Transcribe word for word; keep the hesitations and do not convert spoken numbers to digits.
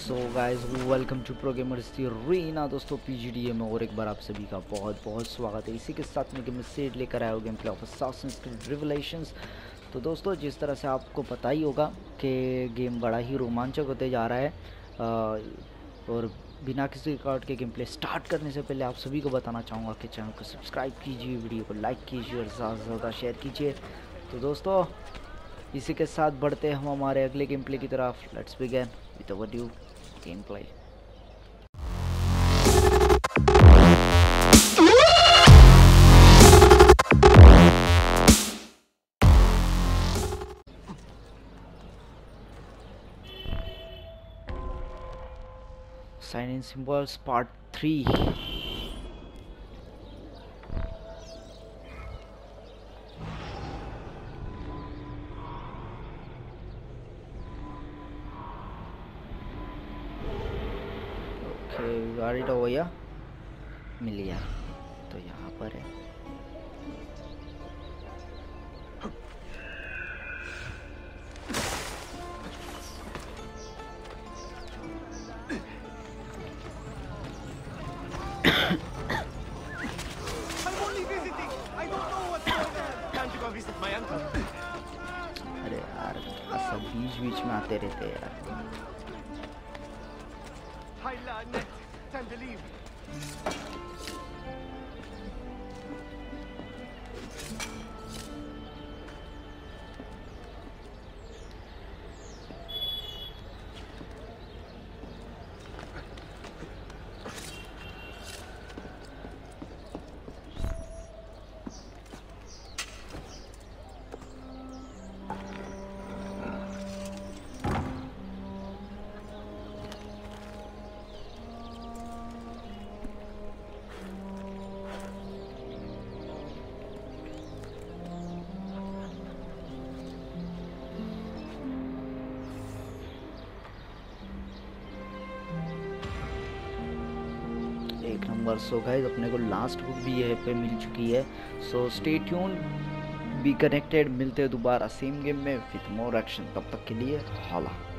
So guys welcome to pro gamers Reena. दोस्तों PGDA में और एक बार आप सभी का बहुत बहुत स्वागत है। इसी के साथ में गेम सेट लेकर आया हो game play of Assassin's Creed Revelations. तो दोस्तों जिस तरह से आपको पता ही होगा कि गेम बड़ा ही रोमांचक होते जा रहा है आ, और बिना किसी रिकॉर्ड के गेम प्ले स्टार्ट करने से पहले आप सभी को बताना चाहूँगा कि चैनल को सब्सक्राइब कीजिए, वीडियो को लाइक कीजिए और ज़्यादा से ज़्यादा शेयर कीजिए। तो दोस्तों इसी के साथ बढ़ते हैं हम हमारे अगले गेम प्ले की तरफ। Let's begin with our new game play. Sign in symbols part three. गाड़ी तो भैया मिल गया, तो यहाँ पर है। अरे यार सब बीच बीच में आते रहते हैं यार। Time to leave. एक नंबर। सो गाइस अपने को लास्ट बुक भी यहीं पे मिल चुकी है। So stay tuned, be connected. मिलते हैं दोबारा सेम गेम में विद मोर एक्शन। तब तक के लिए हाला।